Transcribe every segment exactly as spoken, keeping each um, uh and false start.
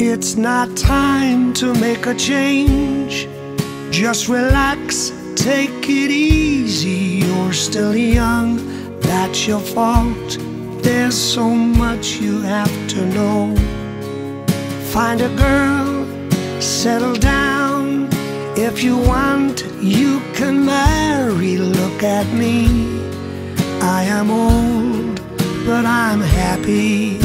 It's not time to make a change. Just relax, take it easy. You're still young, that's your fault. There's so much you have to know. Find a girl, settle down. If you want, you can marry. Look at me, I am old, but I'm happy.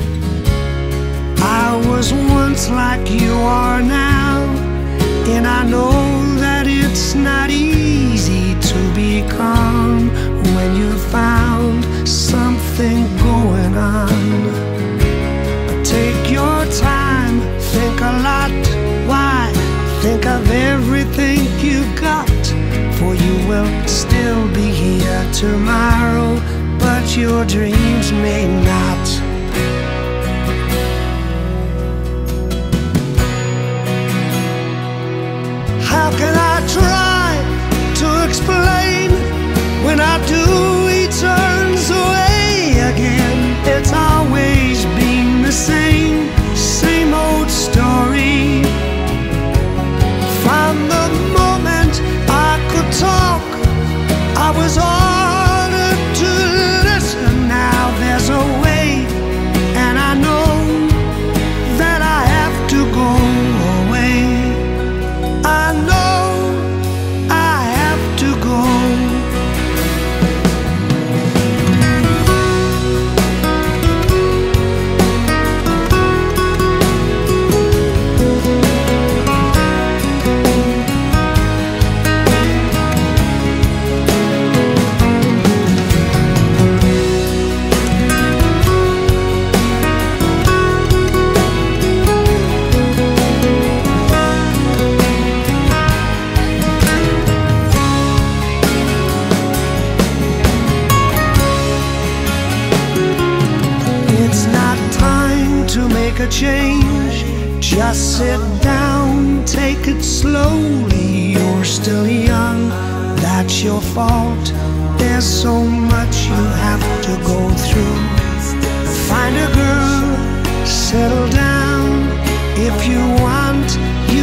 I was once like you are now, and I know that it's not easy to be calm when you found something going on. But take your time, think a lot. Why? Think of everything you got, for you will still be here tomorrow, but your dreams may not. How can I try to explain? When I do, he turns away again. It's always been the same, same old story. From the moment I could talk, I was ordered to listen. Now there's a way, and I know that I have to go away. I know I have to go. A change, just sit down, take it slowly. You're still young, that's your fault. There's so much you have to go through. Find a girl, settle down. If you want, you